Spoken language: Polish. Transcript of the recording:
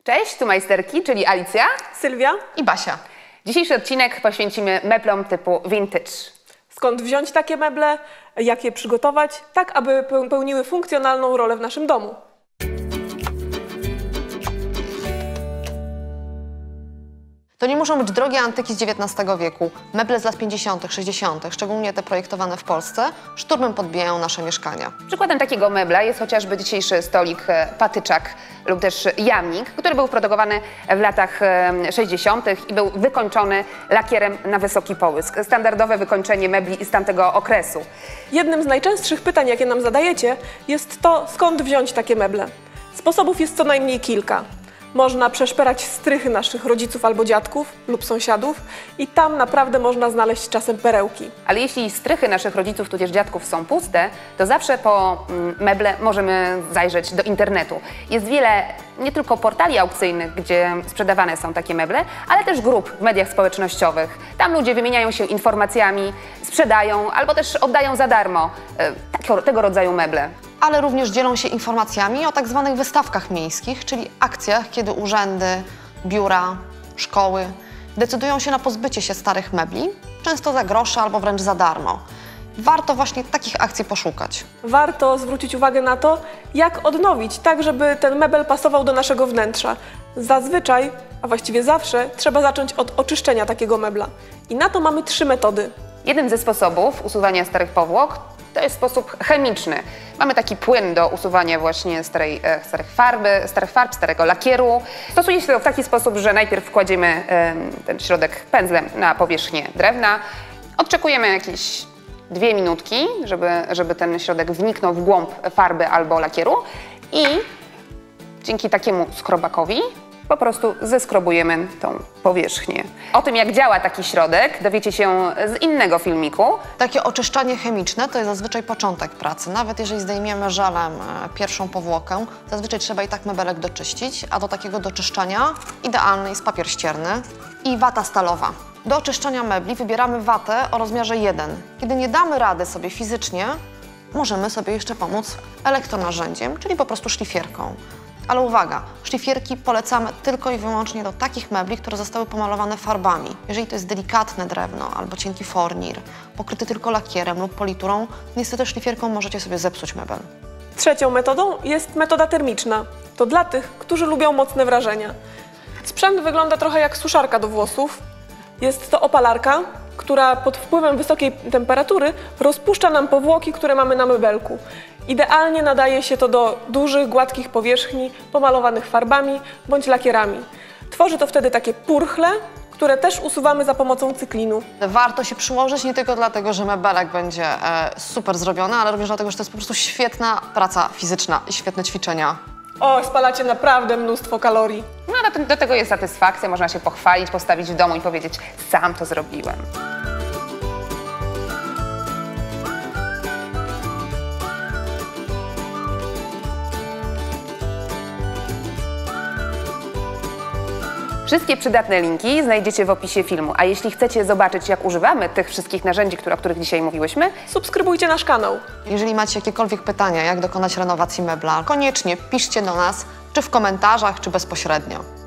Cześć, tu majsterki, czyli Alicja, Sylwia i Basia. Dzisiejszy odcinek poświęcimy meblom typu vintage. Skąd wziąć takie meble, jak je przygotować, tak aby pełniły funkcjonalną rolę w naszym domu. To nie muszą być drogie antyki z XIX wieku. Meble z lat 50., 60., szczególnie te projektowane w Polsce, szturmem podbijają nasze mieszkania. Przykładem takiego mebla jest chociażby dzisiejszy stolik patyczak lub też jamnik, który był produkowany w latach 60. i był wykończony lakierem na wysoki połysk. Standardowe wykończenie mebli z tamtego okresu. Jednym z najczęstszych pytań, jakie nam zadajecie, jest to, skąd wziąć takie meble. Sposobów jest co najmniej kilka. Można przeszperać strychy naszych rodziców albo dziadków lub sąsiadów i tam naprawdę można znaleźć czasem perełki. Ale jeśli strychy naszych rodziców tudzież dziadków są puste, to zawsze po meble możemy zajrzeć do internetu. Jest wiele nie tylko portali aukcyjnych, gdzie sprzedawane są takie meble, ale też grup w mediach społecznościowych. Tam ludzie wymieniają się informacjami, sprzedają albo też oddają za darmo tego rodzaju meble. Ale również dzielą się informacjami o tak zwanych wystawkach miejskich, czyli akcjach, kiedy urzędy, biura, szkoły decydują się na pozbycie się starych mebli, często za grosze albo wręcz za darmo. Warto właśnie takich akcji poszukać. Warto zwrócić uwagę na to, jak odnowić, tak żeby ten mebel pasował do naszego wnętrza. Zazwyczaj, a właściwie zawsze, trzeba zacząć od oczyszczenia takiego mebla. I na to mamy 3 metody. Jednym ze sposobów usuwania starych powłok to jest sposób chemiczny. Mamy taki płyn do usuwania właśnie starych farb, starego lakieru. Stosuje się to w taki sposób, że najpierw kładziemy ten środek pędzlem na powierzchnię drewna, odczekujemy jakieś 2 minutki, żeby ten środek wniknął w głąb farby albo lakieru i dzięki takiemu skrobakowi po prostu zeskrobujemy tą powierzchnię. O tym, jak działa taki środek, dowiecie się z innego filmiku. Takie oczyszczanie chemiczne to jest zazwyczaj początek pracy. Nawet jeżeli zdejmiemy żelem pierwszą powłokę, zazwyczaj trzeba i tak mebelek doczyścić, a do takiego doczyszczania idealny jest papier ścierny i wata stalowa. Do oczyszczania mebli wybieramy watę o rozmiarze 1. Kiedy nie damy rady sobie fizycznie, możemy sobie jeszcze pomóc elektronarzędziem, czyli po prostu szlifierką. Ale uwaga, szlifierki polecamy tylko i wyłącznie do takich mebli, które zostały pomalowane farbami. Jeżeli to jest delikatne drewno albo cienki fornir, pokryty tylko lakierem lub politurą, niestety szlifierką możecie sobie zepsuć mebel. Trzecią metodą jest metoda termiczna. To dla tych, którzy lubią mocne wrażenia. Sprzęt wygląda trochę jak suszarka do włosów. Jest to opalarka, która pod wpływem wysokiej temperatury rozpuszcza nam powłoki, które mamy na mebelku. Idealnie nadaje się to do dużych, gładkich powierzchni pomalowanych farbami bądź lakierami. Tworzy to wtedy takie purchle, które też usuwamy za pomocą cyklinu. Warto się przyłożyć nie tylko dlatego, że mebelek będzie super zrobiony, ale również dlatego, że to jest po prostu świetna praca fizyczna i świetne ćwiczenia. O, spalacie naprawdę mnóstwo kalorii. No, do tego jest satysfakcja, można się pochwalić, postawić w domu i powiedzieć: sam to zrobiłem. Wszystkie przydatne linki znajdziecie w opisie filmu, a jeśli chcecie zobaczyć, jak używamy tych wszystkich narzędzi, o których dzisiaj mówiłyśmy, Subskrybujcie nasz kanał. Jeżeli macie jakiekolwiek pytania, jak dokonać renowacji mebla, koniecznie piszcie do nas, czy w komentarzach, czy bezpośrednio.